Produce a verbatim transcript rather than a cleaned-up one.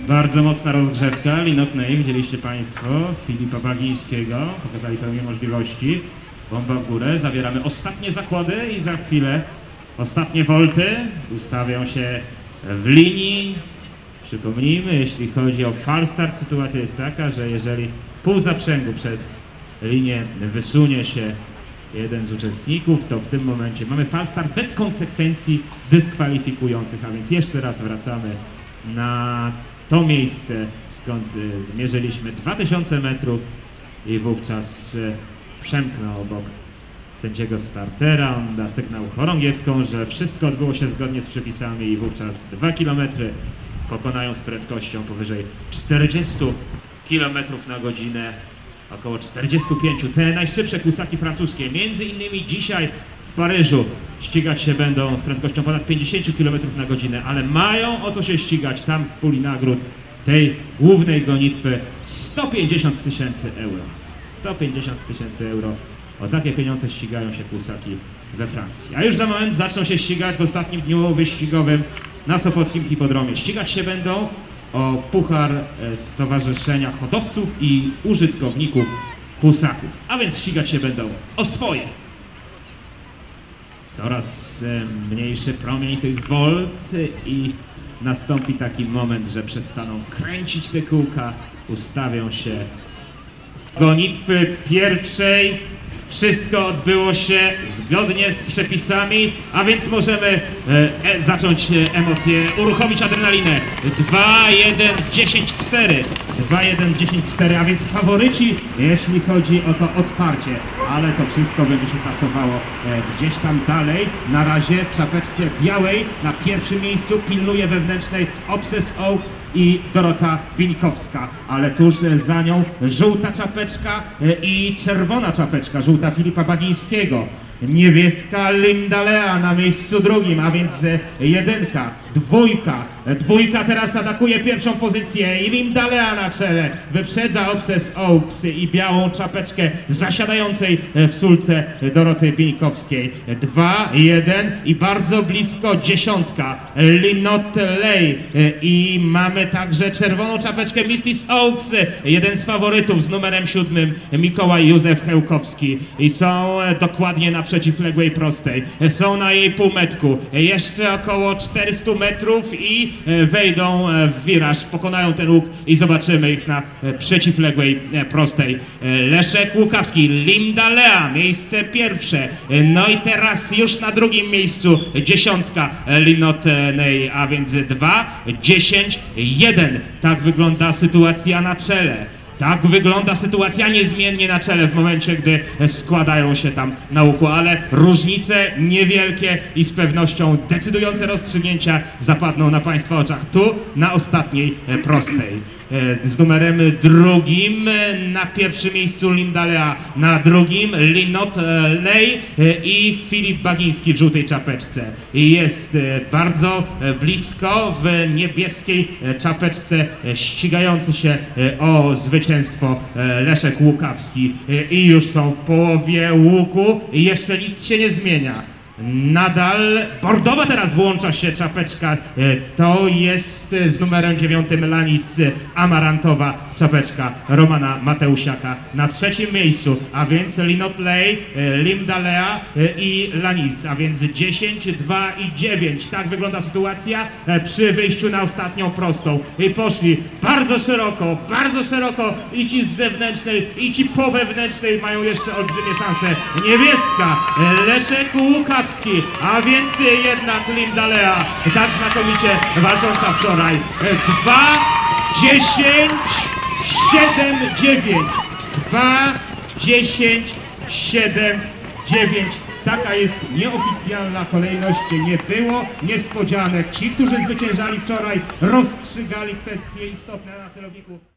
Bardzo mocna rozgrzewka, Linotnej, widzieliście Państwo, Filipa Bagińskiego, pokazali pełnię możliwości, bomba w górę, zabieramy ostatnie zakłady i za chwilę ostatnie wolty ustawią się w linii. Przypomnijmy, jeśli chodzi o falstart, sytuacja jest taka, że jeżeli pół zaprzęgu przed linię wysunie się jeden z uczestników, to w tym momencie mamy falstart bez konsekwencji dyskwalifikujących, a więc jeszcze raz wracamy na to miejsce, skąd zmierzyliśmy dwa tysiące metrów i wówczas przemknął obok sędziego startera. On da sygnał chorągiewką, że wszystko odbyło się zgodnie z przepisami i wówczas dwa kilometry pokonają z prędkością powyżej czterdziestu kilometrów na godzinę, około czterdziestu pięciu. Te najszybsze kłusaki francuskie, między innymi dzisiaj w Paryżu, ścigać się będą z prędkością ponad pięćdziesięciu kilometrów na godzinę, ale mają o co się ścigać tam w puli nagród tej głównej gonitwy sto pięćdziesiąt tysięcy euro. sto pięćdziesiąt tysięcy euro. O takie pieniądze ścigają się kłusaki we Francji. A już za moment zaczną się ścigać w ostatnim dniu wyścigowym na Sopockim Hipodromie. Ścigać się będą o puchar Stowarzyszenia Hodowców i Użytkowników Kłusaków. A więc ścigać się będą o swoje. Coraz mniejszy promień tych volt i nastąpi taki moment, że przestaną kręcić te kółka, ustawią się gonitwy pierwszej. Wszystko odbyło się zgodnie z przepisami, a więc możemy e, zacząć emocje, uruchomić adrenalinę. dwa, jeden, dziesięć, cztery. dwa, jeden, dziesięć, cztery, a więc faworyci, jeśli chodzi o to otwarcie. Ale to wszystko będzie się pasowało e, gdzieś tam dalej. Na razie w czapeczce białej na pierwszym miejscu pilnuje wewnętrznej Obses Oaks i Dorota Bińkowska, ale tuż za nią żółta czapeczka i czerwona czapeczka, żółta Filipa Bagińskiego, niebieska Linda Lea na miejscu drugim, a więc jedynka, dwójka, dwójka teraz atakuje pierwszą pozycję i Linda Lea na czele, wyprzedza Obses Oaks i białą czapeczkę zasiadającej w sulce Doroty Bińkowskiej. dwa, jeden i bardzo blisko dziesiątka Linot Ley i mamy także czerwoną czapeczkę Mistis Oaks, jeden z faworytów z numerem siódmym Mikołaj Józef Chełkowski i są dokładnie na przeciwległej prostej, są na jej półmetku, jeszcze około czterysta metrów i wejdą w wiraż, pokonają ten łuk i zobaczymy ich na przeciwległej prostej. Leszek Łukawski, Linda Lea, miejsce pierwsze, no i teraz już na drugim miejscu dziesiątka Linot Ley, a więc dwa, dziesięć, jeden. Tak wygląda sytuacja na czele. Tak wygląda sytuacja niezmiennie na czele w momencie, gdy składają się tam na łuku, ale różnice niewielkie i z pewnością decydujące rozstrzygnięcia zapadną na Państwa oczach tu, na ostatniej prostej. Z numerem drugim na pierwszym miejscu Linda Lea, na drugim Linot Ley i Filip Bagiński w żółtej czapeczce. Jest bardzo blisko w niebieskiej czapeczce ścigający się o zwycięstwo Leszek Łukawski i już są w połowie łuku i jeszcze nic się nie zmienia. Nadal bordowa teraz włącza się czapeczka, to jest z numerem dziewiątym Lanis Amarantowa czapeczka Romana Mateusiaka na trzecim miejscu, a więc Linot Ley, Linda Lea i Lanis, a więc dziesięć, dwa i dziewięć. Tak wygląda sytuacja przy wyjściu na ostatnią prostą i poszli bardzo szeroko, bardzo szeroko i ci z zewnętrznej i ci po wewnętrznej mają jeszcze olbrzymie szanse. Niebieska Leszek Łukawski, a więc jednak Linda Lea, tak znakomicie walcząca wczoraj. dwa, dziesięć, siedem, dziewięć. dwa, dziesięć, siedem, dziewięć. Taka jest nieoficjalna kolejność, nie było niespodzianek. Ci, którzy zwyciężali wczoraj, rozstrzygali kwestie istotne na celowniku.